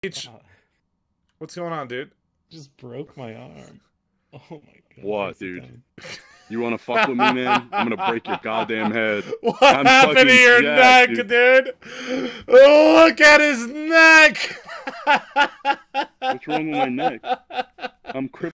H, what's going on, dude? Just broke my arm. Oh my god. What, dude? You want to fuck with me, man? I'm gonna break your goddamn head. What I'm happened to your neck, dude? Look at his neck! What's wrong with my neck? I'm crippled.